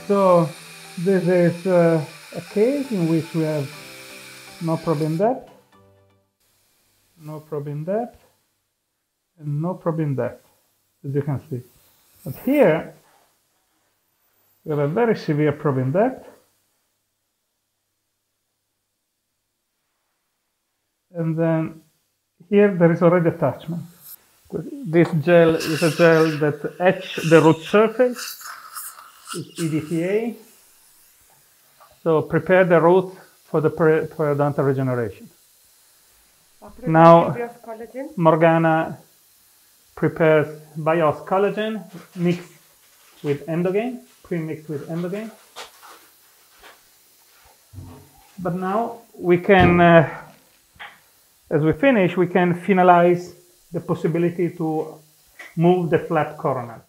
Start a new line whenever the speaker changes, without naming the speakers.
So this is a case in which we have no probe in depth, no probe in depth, and no probe in depth, as you can see. But here, we have a very severe probe in depth, and then here there is already attachment. This gel is a gel that etches the root surface, it's EDTA, so prepare the root for the periodontal regeneration. Now, Morgana prepares bios collagen mixed with endogain, pre-mixed with endogain. But now we can, as we finish, we can finalize the possibility to move the flap coronal.